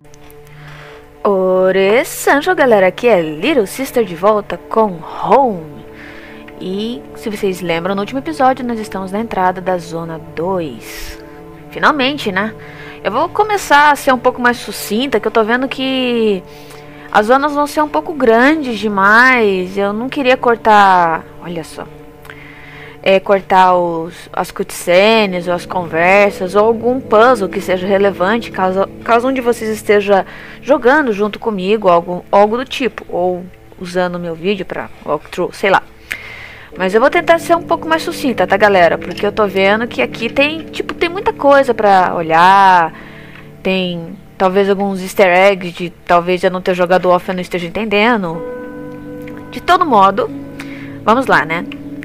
Ore Sanjo, galera, aqui é Little Sister de volta com Home. E se vocês lembram, no último episódio nós estamos na entrada da Zona 2. Finalmente, né? Eu vou começar a ser um pouco mais sucinta, que eu tô vendo que as zonas vão ser um pouco grandes demais. Eu não queria cortar, olha só, cortar as cutscenes ou as conversas ou algum puzzle que seja relevante caso um de vocês esteja jogando junto comigo, algo do tipo, ou usando o meu vídeo para walkthrough, sei lá. Mas eu vou tentar ser um pouco mais sucinta, tá, galera? Porque eu tô vendo que aqui tem muita coisa pra olhar. Tem talvez alguns easter eggs de talvez eu não ter jogado off e não esteja entendendo. De todo modo, vamos lá, né?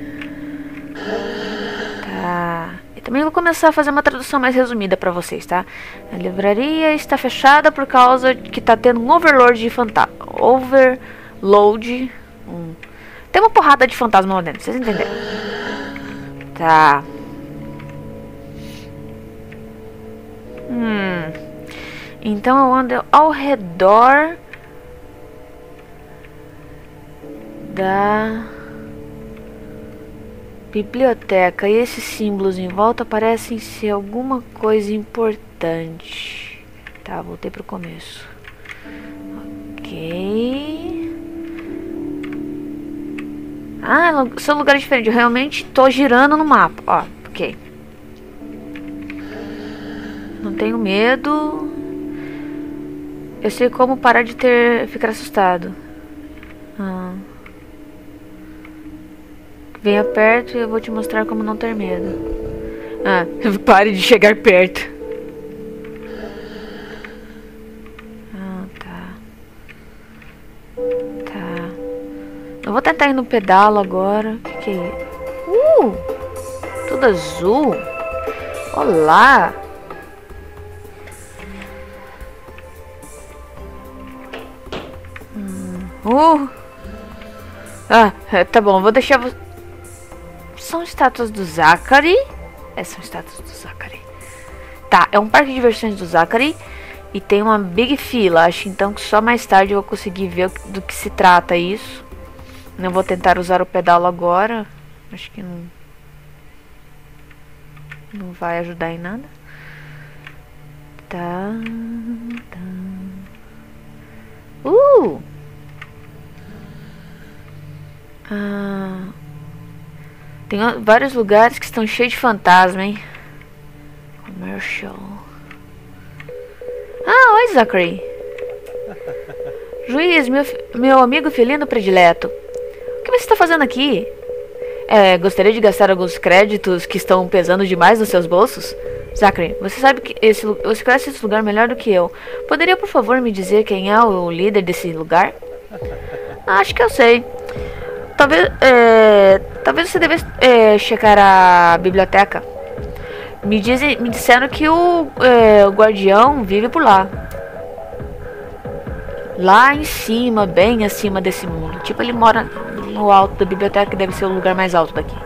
Tá. E também vou começar a fazer uma tradução mais resumida pra vocês, tá? A livraria está fechada por causa que tá tendo um overload de overload. Tem uma porrada de fantasma lá dentro, vocês entenderam? Tá. Então eu ando ao redor da biblioteca e esses símbolos em volta parecem ser alguma coisa importante. Tá, voltei pro começo. Ok. Ah, são lugares diferentes. Eu realmente tô girando no mapa. Ó, ok. Não tenho medo. Eu sei como parar de ficar assustado. Venha perto e eu vou te mostrar como não ter medo. Pare de chegar perto. Eu vou tentar ir no pedalo agora. O que é isso? Tudo azul. Olá. Tá bom, vou deixar você. São estátuas do Zachary? São estátuas do Zachary. Tá, é um parque de diversões do Zachary. E tem uma big fila. Acho então que só mais tarde eu vou conseguir ver do que se trata isso. Não vou tentar usar o pedal agora. Acho que não vai ajudar em nada. Tá. Tem vários lugares que estão cheios de fantasma, hein? Commercial. Oi, Zachary. Juiz, meu amigo felino predileto. O que você está fazendo aqui? Gostaria de gastar alguns créditos que estão pesando demais nos seus bolsos? Zachary, você sabe que você conhece esse lugar melhor do que eu. Poderia, por favor, me dizer quem é o líder desse lugar? Acho que eu sei. Talvez você devesse checar a biblioteca. Me disseram que o guardião vive por lá. Lá em cima, bem acima desse mundo. Tipo, ele mora no alto da biblioteca, que deve ser o lugar mais alto daqui.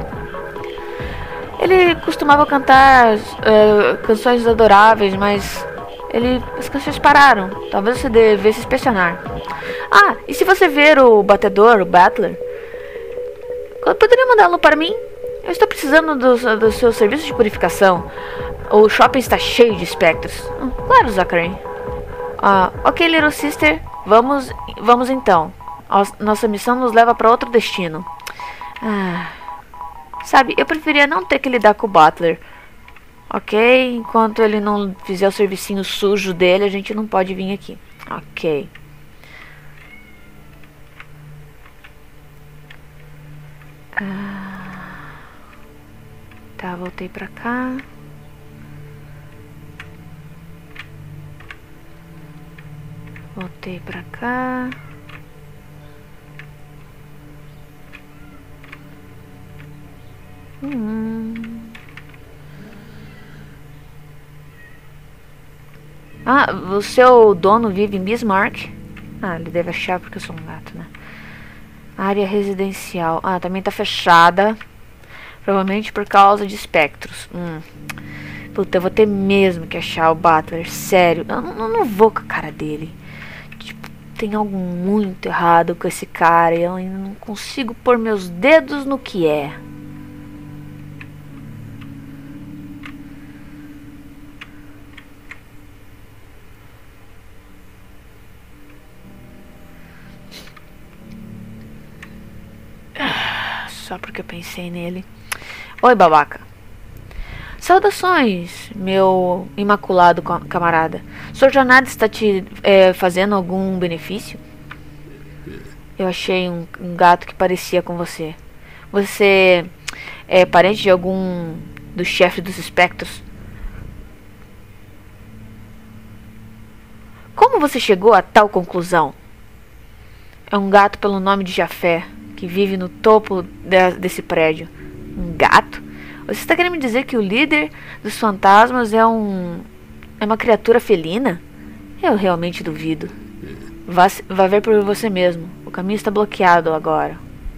Ele costumava cantar canções adoráveis, mas as canções pararam. Talvez você devesse inspecionar. E se você ver o batedor, o Battler, poderia mandá-lo para mim? Eu estou precisando do seu serviço de purificação. O shopping está cheio de espectros. Claro, Zachary. Ok, Little Sister. Vamos então. Nossa missão nos leva para outro destino. Sabe, eu preferia não ter que lidar com o Butler. Ok? Enquanto ele não fizer o servicinho sujo dele, a gente não pode vir aqui. Ok. Tá, voltei pra cá. Voltei pra cá. O seu dono vive em Bismarck? Ele deve achar porque eu sou um gato, né? Área residencial. Também tá fechada. Provavelmente por causa de espectros. Puta, eu vou ter mesmo que achar o Butler. Sério, eu não vou com a cara dele. Tipo, tem algo muito errado com esse cara e eu ainda não consigo pôr meus dedos no que é. Só porque eu pensei nele. Oi, babaca. Saudações, meu imaculado camarada. Sua jornada está te fazendo algum benefício? Eu achei um gato que parecia com você. Você é parente de algum dos chefes dos espectros? Como você chegou a tal conclusão? É um gato pelo nome de Jafé, que vive no topo desse prédio. Um gato? Você está querendo me dizer que o líder dos fantasmas é uma criatura felina? Eu realmente duvido. Vá ver por você mesmo. O caminho está bloqueado agora.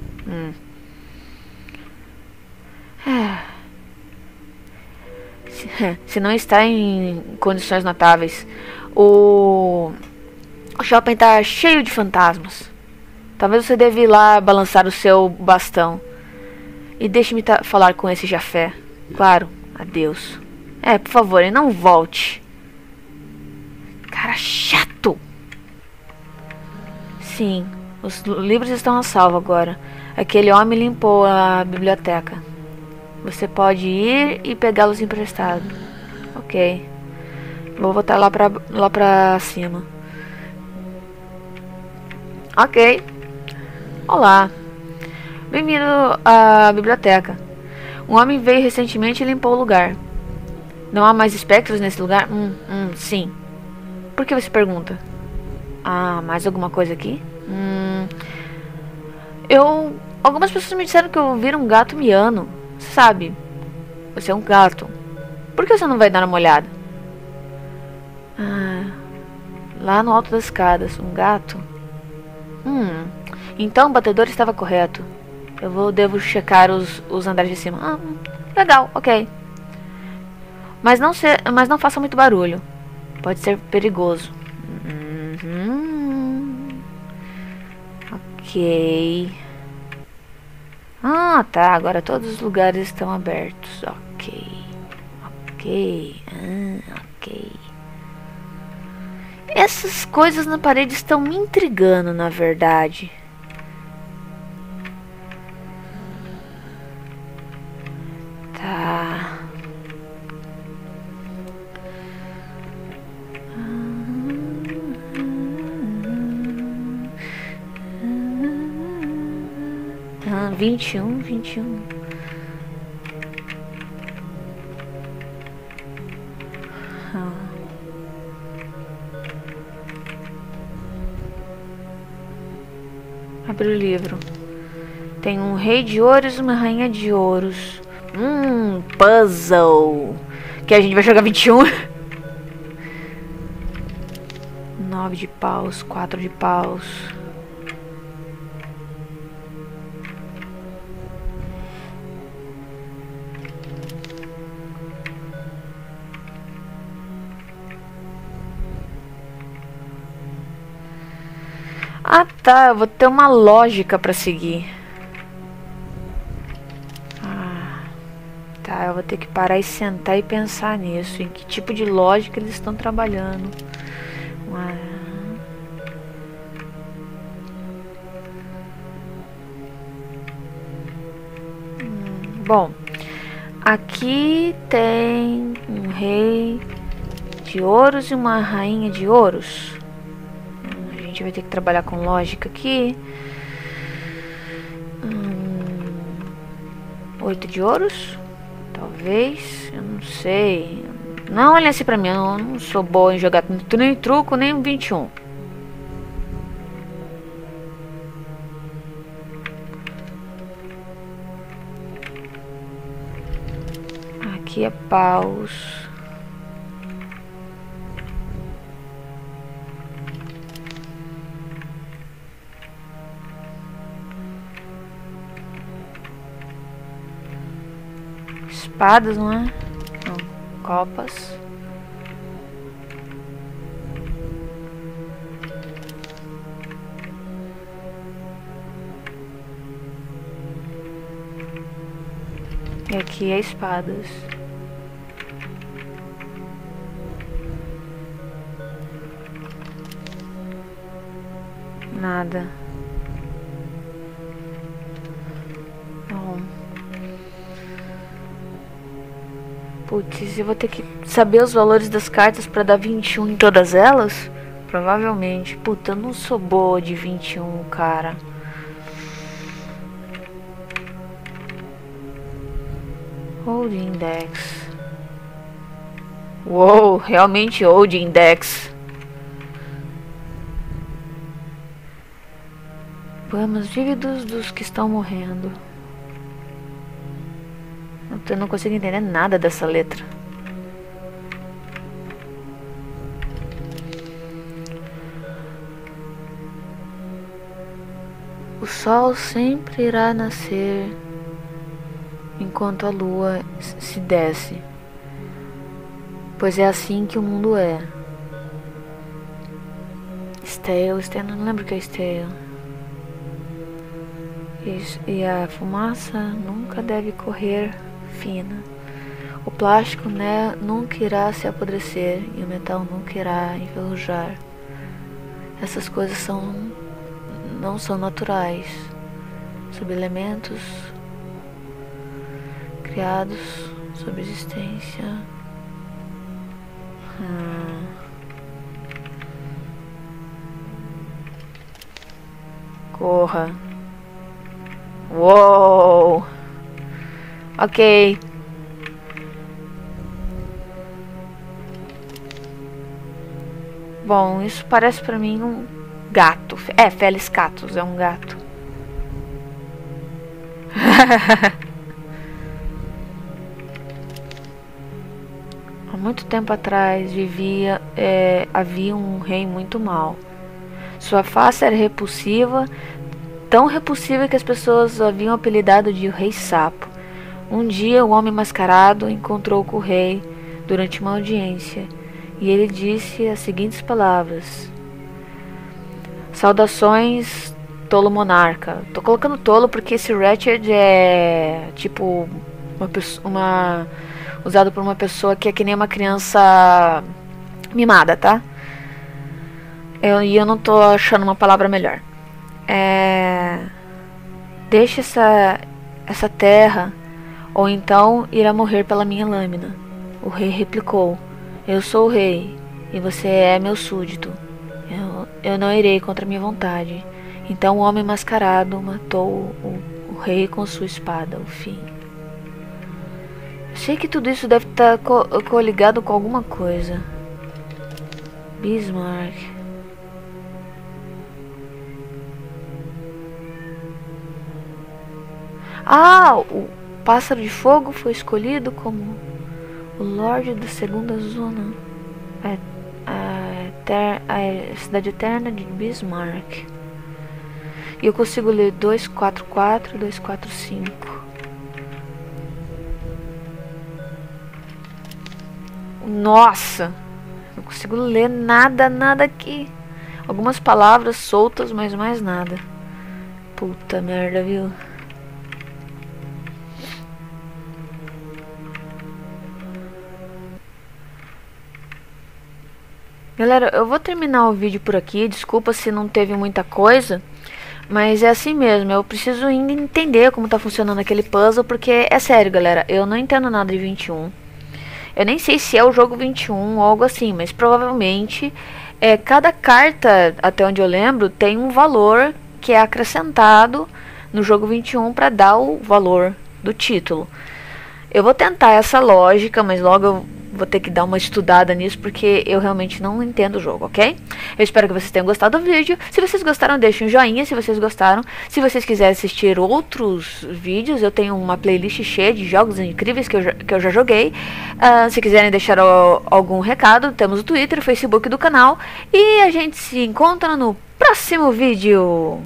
Se não está em condições notáveis. O shopping está cheio de fantasmas. Talvez você deva ir lá balançar o seu bastão. E deixe-me falar com esse Jafé. Claro, adeus. Por favor, e não volte. Cara chato. Sim, os livros estão a salvo agora. Aquele homem limpou a biblioteca. Você pode ir e pegá-los emprestados. Ok. Vou voltar lá pra cima. Ok. Olá. Bem-vindo à biblioteca. Um homem veio recentemente e limpou o lugar. Não há mais espectros nesse lugar? Sim. Por que você pergunta? Mais alguma coisa aqui? Algumas pessoas me disseram que ouviram um gato miando. Sabe? Você é um gato. Por que você não vai dar uma olhada? Lá no alto das escadas. Um gato? Então o batedor estava correto. Devo checar os andares de cima. Legal, ok. Mas não faça muito barulho. Pode ser perigoso. Ok. Tá. Agora todos os lugares estão abertos. Ok. Ok. Essas coisas na parede estão me intrigando, na verdade. Tá. Ah, 21. Abre o livro. Tem um rei de ouros e uma rainha de ouros. Puzzle. Que a gente vai jogar 21. 9 de paus, 4 de paus. Tá, eu vou ter uma lógica pra seguir. Tá, eu vou ter que parar e sentar e pensar nisso. Em que tipo de lógica eles estão trabalhando. Bom, aqui tem um rei de ouros e uma rainha de ouros. A gente vai ter que trabalhar com lógica aqui. 8 de ouros? Talvez. Eu não sei. Não olha assim pra mim. Eu não sou boa em jogar nem truco, nem 21. Aqui é paus. Espadas, não é? Não. copas. E aqui é espadas. Nada. Bom. Putz, eu vou ter que saber os valores das cartas pra dar 21 em todas elas? Provavelmente. Puta, eu não sou boa de 21, cara. Old Index. Uou, realmente Old Index. Poemas vívidos dos que estão morrendo. Eu não consigo entender nada dessa letra. O sol sempre irá nascer enquanto a lua se desce, pois é assim que o mundo é. Stale, não lembro o que é stale. E a fumaça nunca deve correr fina. O plástico, né, nunca irá se apodrecer e o metal nunca irá enferrujar. Essas coisas não são naturais. Subelementos criados sob existência. Corra. Uou. Ok. Bom, isso parece pra mim um gato. É, Felis Catus, é um gato. Há muito tempo atrás havia um rei muito mau. Sua face era repulsiva, tão repulsiva que as pessoas o haviam apelidado de Rei Sapo. Um dia, o homem mascarado encontrou com o rei durante uma audiência e ele disse as seguintes palavras: saudações, tolo monarca. Tô colocando tolo porque esse Wretched é tipo usado por uma pessoa que é que nem uma criança mimada, tá? Eu não tô achando uma palavra melhor. Deixe essa terra, ou então irá morrer pela minha lâmina. O rei replicou: eu sou o rei, e você é meu súdito. Eu não irei contra minha vontade. Então o homem mascarado matou o rei com sua espada, o fim. Eu sei que tudo isso deve estar coligado com alguma coisa. Bismarck. O pássaro de fogo foi escolhido como o Lorde da segunda zona. A cidade eterna de Bismarck. E eu consigo ler 244 e 245. Nossa! Não consigo ler nada aqui. Algumas palavras soltas, mas mais nada. Puta merda, viu? Galera, eu vou terminar o vídeo por aqui. Desculpa se não teve muita coisa, mas é assim mesmo. Eu preciso ainda entender como tá funcionando aquele puzzle, porque é sério, galera, eu não entendo nada de 21. Eu nem sei se é o jogo 21 ou algo assim, mas provavelmente cada carta, até onde eu lembro, tem um valor que é acrescentado no jogo 21 para dar o valor do título. Eu vou tentar essa lógica, mas logo eu vou ter que dar uma estudada nisso, porque eu realmente não entendo o jogo, ok? Eu espero que vocês tenham gostado do vídeo. Se vocês gostaram, deixem um joinha se vocês gostaram. Se vocês quiserem assistir outros vídeos, eu tenho uma playlist cheia de jogos incríveis que eu já joguei. Se quiserem deixar algum recado, temos o Twitter, o Facebook do canal. E a gente se encontra no próximo vídeo.